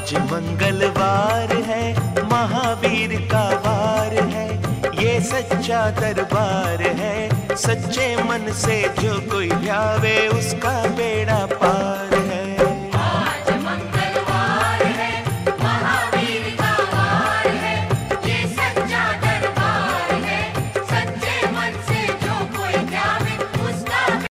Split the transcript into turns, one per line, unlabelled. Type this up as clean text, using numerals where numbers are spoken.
आज मंगलवार है, महावीर का वार है, ये सच्चा दरबार है। सच्चे मन से जो कोई ध्यावे उसका बेड़ा